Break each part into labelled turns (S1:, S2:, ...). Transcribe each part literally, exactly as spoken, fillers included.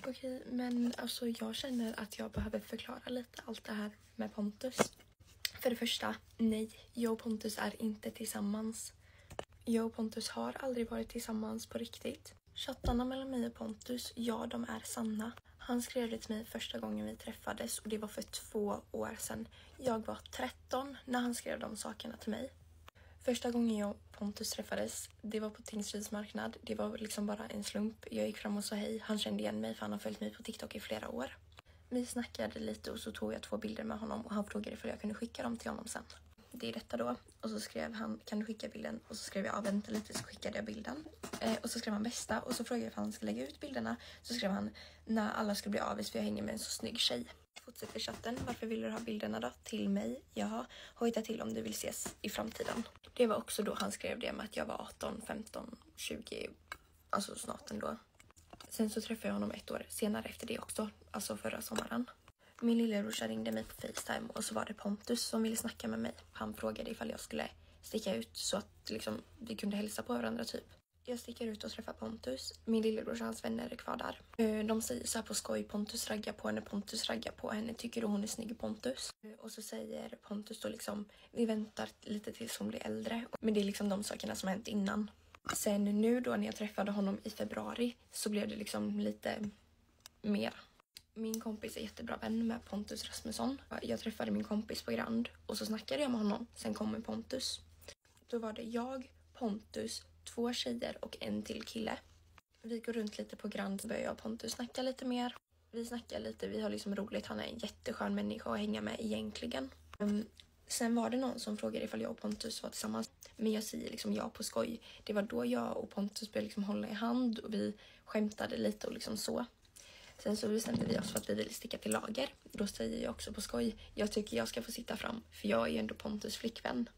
S1: Okej, men alltså jag känner att jag behöver förklara lite allt det här med Pontus. För det första, nej, jag och Pontus är inte tillsammans. Jag och Pontus har aldrig varit tillsammans på riktigt. Chattarna mellan mig och Pontus, ja, de är sanna. Han skrev det till mig första gången vi träffades och det var för två år sedan. Jag var tretton när han skrev de sakerna till mig. Första gången jag och Pontus träffades, det var på Tingsryds marknad. Det var liksom bara en slump. Jag gick fram och sa hej. Han kände igen mig för han har följt mig på TikTok i flera år. Vi snackade lite och så tog jag två bilder med honom och han frågade ifall jag kunde skicka dem till honom sen. Det är detta då. Och så skrev han, kan du skicka bilden? Och så skrev jag, ja, vänta lite, så skickade jag bilden. Eh, och så skrev han bästa och så frågade jag ifall han ska lägga ut bilderna. Så skrev han, när alla skulle bli avis för jag hänger med en så snygg tjej. Fortsätter chatten, varför vill du ha bilderna då? Till mig, jaha, hojta till om du vill ses i framtiden. Det var också då han skrev det med att jag var arton, femton, tjugo, alltså snart ändå. Sen så träffade jag honom ett år senare efter det också, alltså förra sommaren. Min lillebrorsa ringde mig på FaceTime och så var det Pontus som ville snacka med mig. Han frågade ifall jag skulle sticka ut så att liksom, vi kunde hälsa på varandra typ. Jag sticker ut och träffar Pontus. Min lillebrorsa och hans vänner är kvar där. De säger så här på skoj, Pontus raggar på henne, Pontus raggar på henne. Tycker du hon är snygg, Pontus? Och så säger Pontus då liksom, vi väntar lite tills hon blir äldre. Men det är liksom de sakerna som har hänt innan. Sen nu då när jag träffade honom i februari så blev det liksom lite mer. Min kompis är jättebra vän med Pontus Rasmusson. Jag träffade min kompis på Grand och så snackade jag med honom. Sen kom Pontus. Då var det jag, Pontus, två tjejer och en till kille. Vi går runt lite på Grand så börjar jag och Pontus snacka lite mer. Vi snackar lite, vi har liksom roligt. Han är en jätteskön människa att hänga med egentligen. Um, sen var det någon som frågade ifall jag och Pontus var tillsammans. Men jag säger liksom ja på skoj. Det var då jag och Pontus började liksom hålla i hand och vi skämtade lite och liksom så. Sen så bestämde vi oss för att vi ville sticka till lager. Då säger jag också på skoj, jag tycker jag ska få sitta fram för jag är ju ändå Pontus flickvän.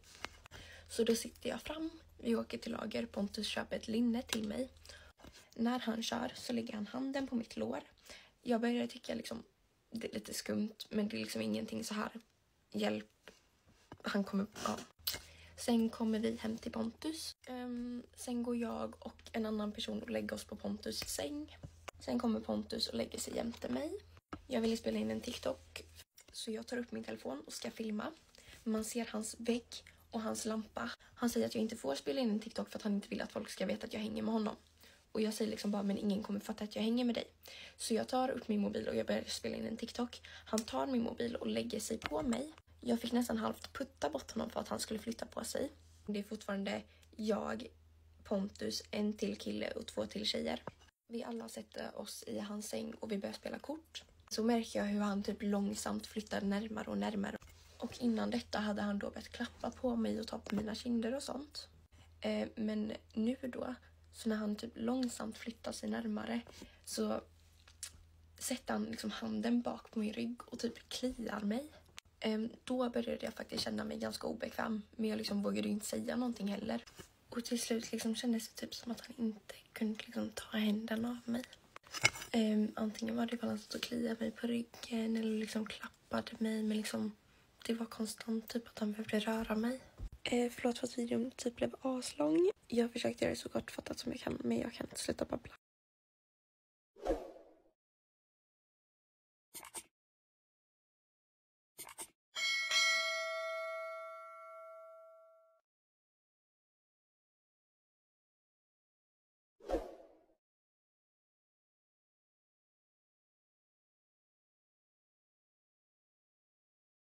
S1: Så då sitter jag fram, vi åker till lager, Pontus köper ett linne till mig. När han kör så lägger han handen på mitt lår. Jag börjar tycka liksom, det är lite skumt men det är liksom ingenting så här. Hjälp, han kommer, ja. Sen kommer vi hem till Pontus. Um, sen går jag och en annan person och lägger oss på Pontus säng. Sen kommer Pontus och lägger sig jämte mig. Jag ville spela in en TikTok. Så jag tar upp min telefon och ska filma. Man ser hans vägg och hans lampa. Han säger att jag inte får spela in en TikTok för att han inte vill att folk ska veta att jag hänger med honom. Och jag säger liksom bara, men ingen kommer fatta att jag hänger med dig. Så jag tar upp min mobil och jag börjar spela in en TikTok. Han tar min mobil och lägger sig på mig. Jag fick nästan halvt putta bort honom för att han skulle flytta på sig. Det är fortfarande jag, Pontus, en till kille och två till tjejer. Vi alla sätter oss i hans säng och vi börjar spela kort. Så märker jag hur han typ långsamt flyttar närmare och närmare. Och innan detta hade han då börjat klappa på mig och ta på mina kinder och sånt. Eh, men nu då, så när han typ långsamt flyttar sig närmare så sätter han liksom handen bak på min rygg och typ kliar mig. Eh, då började jag faktiskt känna mig ganska obekväm. Men jag liksom vågade inte säga någonting heller. Och till slut liksom kändes det typ som att han inte kunde liksom ta händerna av mig. Um, antingen var det bara att han kliade mig på ryggen eller liksom klappade mig. Men liksom det var konstant typ att han behövde röra mig. Uh, förlåt för att videon typ blev aslång. Jag försökte göra det så kortfattat som jag kan, men jag kan inte sluta babbla.